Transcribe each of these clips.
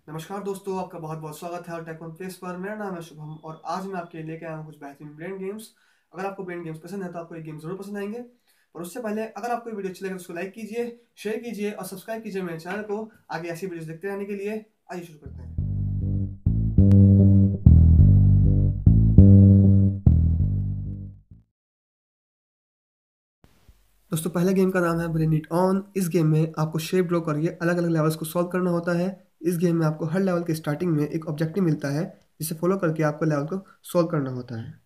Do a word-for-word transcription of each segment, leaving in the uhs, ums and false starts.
नमस्कार दोस्तों, आपका बहुत बहुत स्वागत है और टेक वन प्लेस पर। मेरा नाम है शुभम और आज मैं आपके लिए लेके आया हूँ कुछ बेहतरीन ब्रेन गेम्स। अगर आपको ब्रेन गेम्स पसंद है तो आपको ये गेम जरूर पसंद आएंगे। पर उससे पहले अगर आपको ये वीडियो अच्छी लगे तो उसको लाइक कीजिए, शेयर कीजिए और सब्सक्राइब कीजिए मेरे चैनल को आगे ऐसी वीडियोस देखते रहने के लिए। आइए शुरू करते हैं। दोस्तों, पहले गेम का नाम है ब्रेन इट ऑन। इस गेम में आपको शेप ड्रॉ करके अलग अलग लेवल्स को सॉल्व करना होता है। इस गेम में आपको हर लेवल के स्टार्टिंग में एक ऑब्जेक्टिव मिलता है जिसे फॉलो करके आपको लेवल को सॉल्व करना होता है।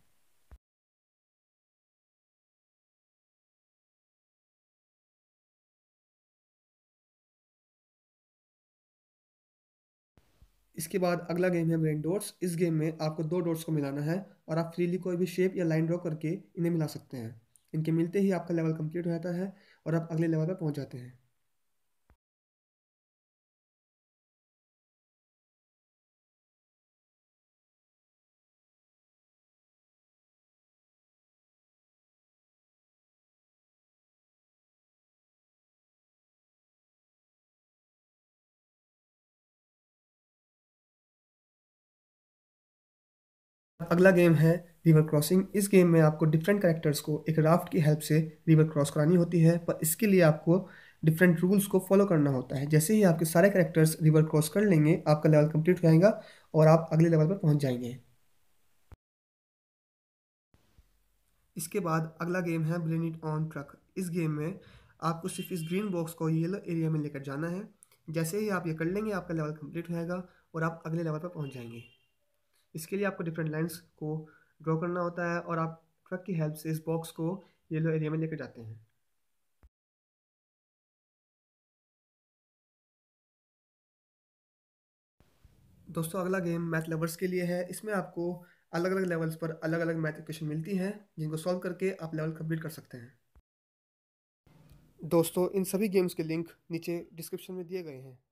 इसके बाद अगला गेम है ब्रेन डॉट्स। इस गेम में आपको दो डॉट्स को मिलाना है और आप फ्रीली कोई भी शेप या लाइन ड्रॉ करके इन्हें मिला सकते हैं। इनके मिलते ही आपका लेवल कंप्लीट हो जाता है और आप अगले लेवल पर पहुंच जाते हैं। अगला गेम है रिवर क्रॉसिंग। इस गेम में आपको डिफरेंट कैरेक्टर्स को एक राफ्ट की हेल्प से रिवर क्रॉस करानी होती है, पर इसके लिए आपको डिफरेंट रूल्स को फॉलो करना होता है। जैसे ही आपके सारे कैरेक्टर्स रिवर क्रॉस कर लेंगे आपका लेवल कंप्लीट हो जाएगा और आप अगले लेवल पर पहुंच जाएंगे। इसके बाद अगला गेम है ब्रेन इट ऑन ट्रक। इस गेम में आपको सिर्फ इस ग्रीन बॉक्स को येलो एरिया में लेकर जाना है। जैसे ही आप ये कर लेंगे आपका लेवल कंप्लीट हो जाएगा और आप अगले लेवल पर पहुंच जाएंगे। इसके लिए आपको डिफरेंट लाइंस को ड्रॉ करना होता है और आप ट्रक की हेल्प से इस बॉक्स को येलो एरिया में लेकर जाते हैं। दोस्तों, अगला गेम मैथ लवर्स के लिए है। इसमें आपको अलग अलग लेवल्स पर अलग अलग मैथ इक्वेशन मिलती हैं जिनको सॉल्व करके आप लेवल कंप्लीट कर सकते हैं। दोस्तों, इन सभी गेम्स के लिंक नीचे डिस्क्रिप्शन में दिए गए हैं।